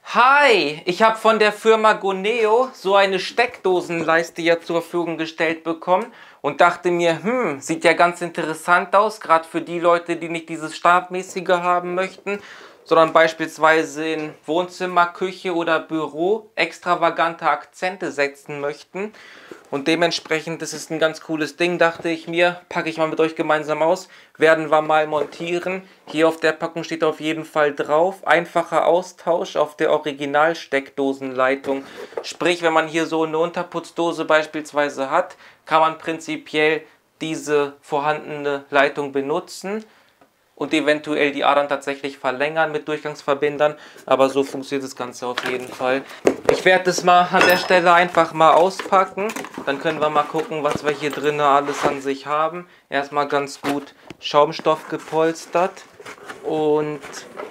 Hi, ich habe von der Firma Goneo so eine Steckdosenleiste ja zur Verfügung gestellt bekommen und dachte mir, sieht ja ganz interessant aus, gerade für die Leute, die nicht dieses Standardmäßige haben möchten, sondern beispielsweise in Wohnzimmer, Küche oder Büro extravagante Akzente setzen möchten. Und dementsprechend, das ist ein ganz cooles Ding, dachte ich mir, packe ich mal mit euch gemeinsam aus, werden wir mal montieren. Hier auf der Packung steht auf jeden Fall drauf, einfacher Austausch auf der Original-Steckdosenleitung. Sprich, wenn man hier so eine Unterputzdose beispielsweise hat, kann man prinzipiell diese vorhandene Leitung benutzen und eventuell die Adern tatsächlich verlängern mit Durchgangsverbindern, aber so funktioniert das Ganze auf jeden Fall. Ich werde das mal an der Stelle einfach mal auspacken, dann können wir mal gucken, was wir hier drinnen alles an sich haben. Erstmal ganz gut Schaumstoff gepolstert und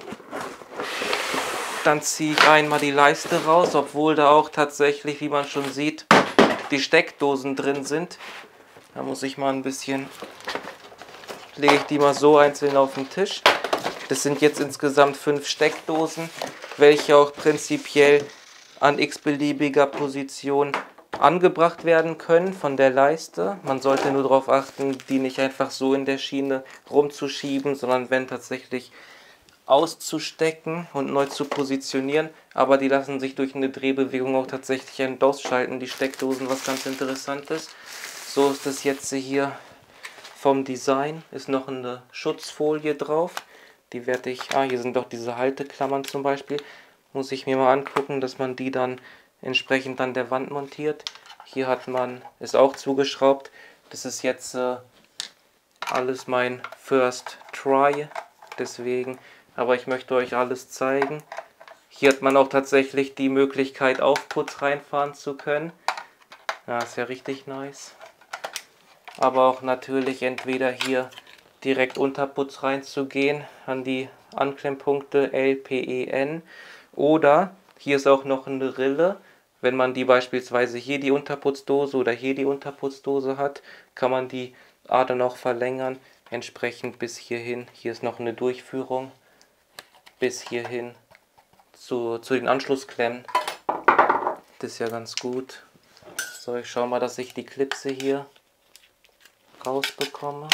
dann ziehe ich einmal die Leiste raus, obwohl da auch tatsächlich, wie man schon sieht, die Steckdosen drin sind. Da muss ich mal ein bisschen, lege ich die mal so einzeln auf den Tisch. Das sind jetzt insgesamt 5 Steckdosen, welche auch prinzipiell an x-beliebiger Position angebracht werden können von der Leiste. Man sollte nur darauf achten, die nicht einfach so in der Schiene rumzuschieben, sondern wenn tatsächlich auszustecken und neu zu positionieren. Aber die lassen sich durch eine Drehbewegung auch tatsächlich ein- und ausschalten, die Steckdosen, was ganz interessant ist. So ist es jetzt hier vom Design. Ist noch eine Schutzfolie drauf. Die werde ich, hier sind doch diese Halteklammern zum Beispiel. Muss ich mir mal angucken, dass man die dann entsprechend an der Wand montiert. Hier hat man, ist auch zugeschraubt. Das ist jetzt alles mein First Try. Deswegen, aber ich möchte euch alles zeigen. Hier hat man auch tatsächlich die Möglichkeit, Aufputz reinfahren zu können. Ja, ist ja richtig nice. Aber auch natürlich entweder hier direkt Unterputz reinzugehen an die Anklemmpunkte L, P, E, N. Oder hier ist auch noch eine Rille. Wenn man die beispielsweise hier die Unterputzdose oder hier die Unterputzdose hat, kann man die Ader noch verlängern, entsprechend bis hierhin. Hier ist noch eine Durchführung bis hierhin zu den Anschlussklemmen. Das ist ja ganz gut. So, ich schaue mal, dass ich die Klipse hier rausbekomme.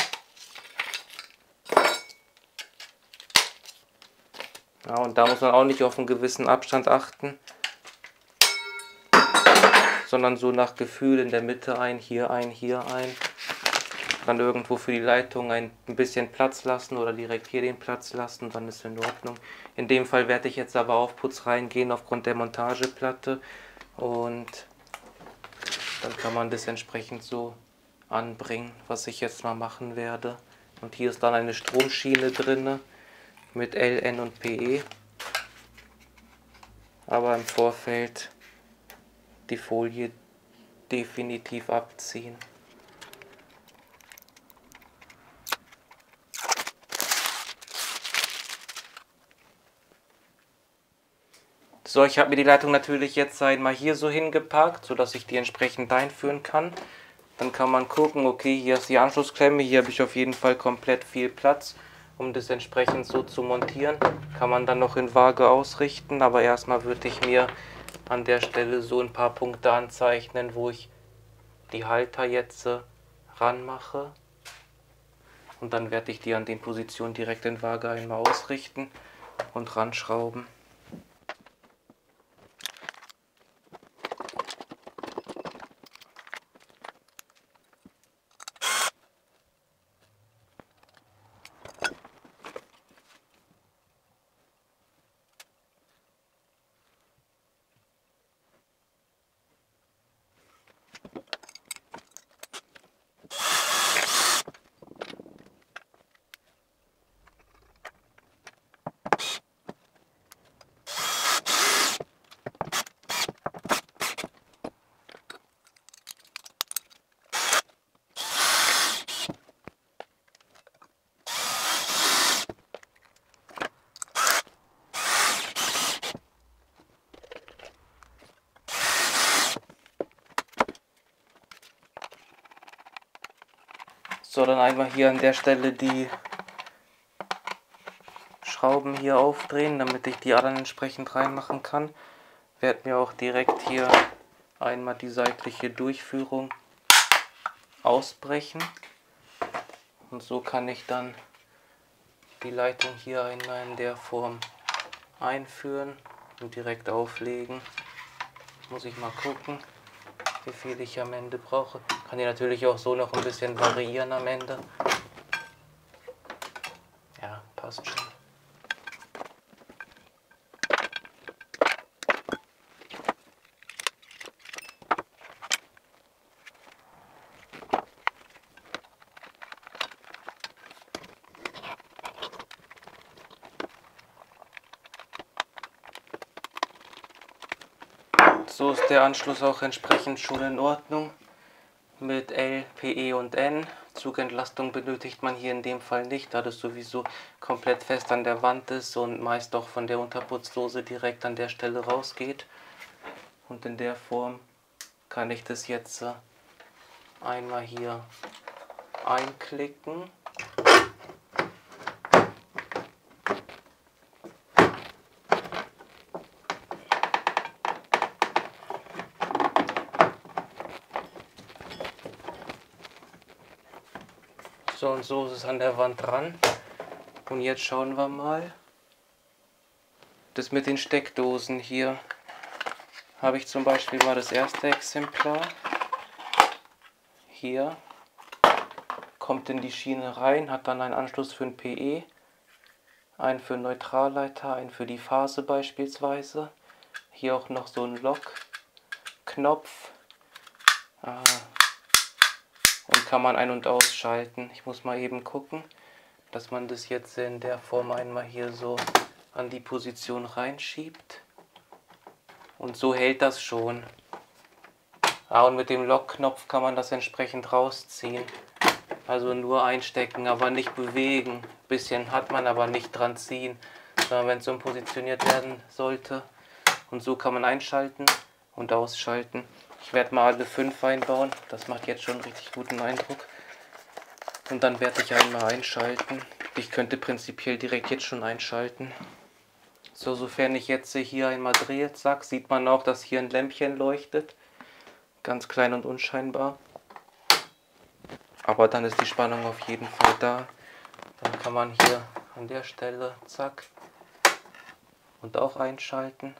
Ja, und da muss man auch nicht auf einen gewissen Abstand achten, sondern so nach Gefühl in der Mitte ein, hier ein, hier ein. Dann irgendwo für die Leitung ein bisschen Platz lassen oder direkt hier den Platz lassen, dann ist in Ordnung. In dem Fall werde ich jetzt aber auf Putz reingehen aufgrund der Montageplatte und dann kann man das entsprechend so anbringen, was ich jetzt mal machen werde. Und hier ist dann eine Stromschiene drin mit L, N und PE. Aber im Vorfeld die Folie definitiv abziehen. So, ich habe mir die Leitung natürlich jetzt einmal hier so hingepackt, sodass ich die entsprechend einführen kann. Dann kann man gucken, okay, hier ist die Anschlussklemme, hier habe ich auf jeden Fall komplett viel Platz, um das entsprechend so zu montieren. Kann man dann noch in Waage ausrichten, aber erstmal würde ich mir an der Stelle so ein paar Punkte anzeichnen, wo ich die Halter jetzt ranmache. Und dann werde ich die an den Positionen direkt in Waage einmal ausrichten und ranschrauben. So, dann einmal hier an der Stelle die Schrauben hier aufdrehen, damit ich die Adern entsprechend reinmachen kann. Werde mir auch direkt hier einmal die seitliche Durchführung ausbrechen. Und so kann ich dann die Leitung hier einmal in der Form einführen und direkt auflegen. Muss ich mal gucken, wie viel ich am Ende brauche. Kann ich natürlich auch so noch ein bisschen variieren am Ende. Ja, passt schon. So ist der Anschluss auch entsprechend schon in Ordnung mit L, PE und N. Zugentlastung benötigt man hier in dem Fall nicht, da das sowieso komplett fest an der Wand ist und meist auch von der Unterputzdose direkt an der Stelle rausgeht. Und in der Form kann ich das jetzt einmal hier einklicken. So und so ist es an der Wand dran. Und jetzt schauen wir mal. Das mit den Steckdosen hier habe ich zum Beispiel mal das erste Exemplar. Hier kommt in die Schiene rein, hat dann einen Anschluss für ein PE, einen für einen Neutralleiter, einen für die Phase beispielsweise. Hier auch noch so ein Lock-Knopf. Und kann man ein- und ausschalten. Ich muss mal eben gucken, dass man das jetzt in der Form einmal hier so an die Position reinschiebt. Und so hält das schon. Und mit dem Lockknopf kann man das entsprechend rausziehen. Also nur einstecken, aber nicht bewegen. Ein bisschen hat man, aber nicht dran ziehen. Sondern wenn es so positioniert werden sollte. Und so kann man einschalten und ausschalten. Ich werde mal alle 5 einbauen. Das macht jetzt schon einen richtig guten Eindruck. Und dann werde ich einmal einschalten. Ich könnte prinzipiell direkt jetzt schon einschalten. So, sofern ich jetzt hier einmal drehe, zack, sieht man auch, dass hier ein Lämpchen leuchtet. Ganz klein und unscheinbar. Aber dann ist die Spannung auf jeden Fall da. Dann kann man hier an der Stelle, zack, und auch einschalten.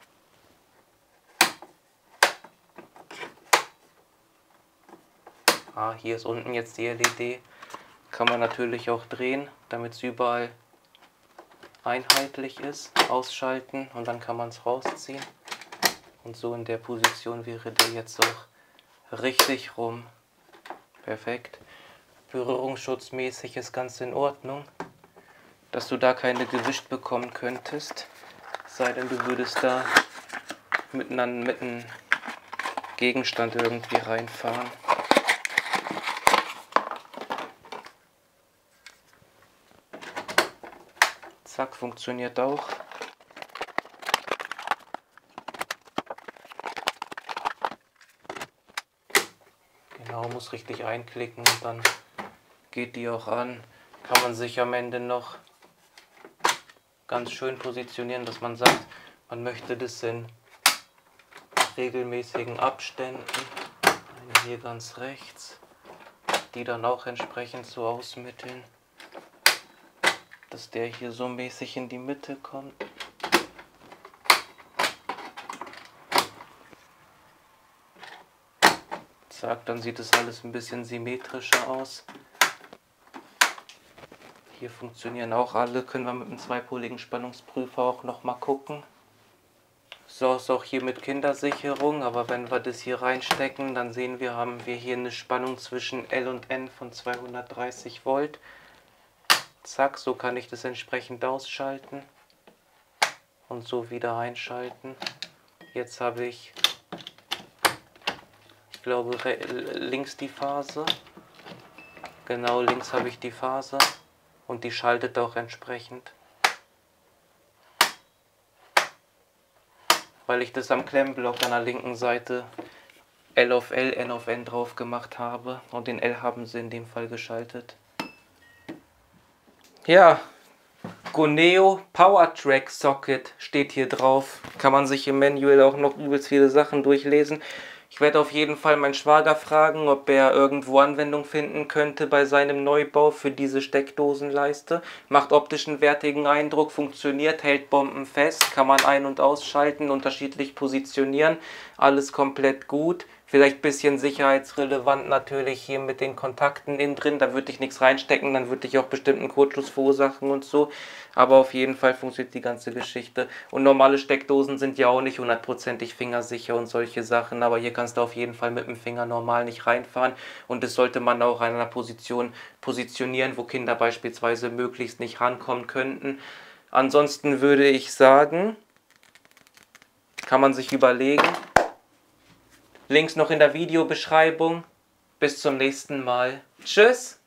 Hier ist unten jetzt die LED. Kann man natürlich auch drehen, damit es überall einheitlich ist. Ausschalten und dann kann man es rausziehen. Und so in der Position wäre der jetzt auch richtig rum. Perfekt. Berührungsschutzmäßig ist ganz in Ordnung, dass du da keine gewischt bekommen könntest. Sei denn, du würdest da mit einem Gegenstand irgendwie reinfahren. Zack, funktioniert auch. Genau, muss richtig einklicken und dann geht die auch an. Kann man sich am Ende noch ganz schön positionieren, dass man sagt, man möchte das in regelmäßigen Abständen. Eine hier ganz rechts, die dann auch entsprechend so ausmitteln, dass der hier so mäßig in die Mitte kommt. Zack, dann sieht es alles ein bisschen symmetrischer aus. Hier funktionieren auch alle, können wir mit einem zweipoligen Spannungsprüfer auch noch mal gucken. So ist auch hier mit Kindersicherung, aber wenn wir das hier reinstecken, dann sehen wir, haben wir hier eine Spannung zwischen L und N von 230 Volt. Zack, so kann ich das entsprechend ausschalten und so wieder einschalten. Jetzt habe ich glaube links die Phase. Genau, links habe ich die Phase und die schaltet auch entsprechend. Weil ich das am Klemmblock an der linken Seite L auf L, N auf N drauf gemacht habe und den L haben sie in dem Fall geschaltet. Ja, Goneo Power Track Socket steht hier drauf. Kann man sich im Manual auch noch übelst viele Sachen durchlesen. Ich werde auf jeden Fall meinen Schwager fragen, ob er irgendwo Anwendung finden könnte bei seinem Neubau für diese Steckdosenleiste. Macht optisch einen wertigen Eindruck, funktioniert, hält bombenfest, kann man ein- und ausschalten, unterschiedlich positionieren. Alles komplett gut. Vielleicht ein bisschen sicherheitsrelevant natürlich hier mit den Kontakten innen drin. Da würde ich nichts reinstecken, dann würde ich auch bestimmt einen Kurzschluss verursachen und so. Aber auf jeden Fall funktioniert die ganze Geschichte. Und normale Steckdosen sind ja auch nicht hundertprozentig fingersicher und solche Sachen. Aber hier kannst du auf jeden Fall mit dem Finger normal nicht reinfahren. Und das sollte man auch in einer Position positionieren, wo Kinder beispielsweise möglichst nicht rankommen könnten. Ansonsten würde ich sagen, kann man sich überlegen. Links noch in der Videobeschreibung. Bis zum nächsten Mal. Tschüss!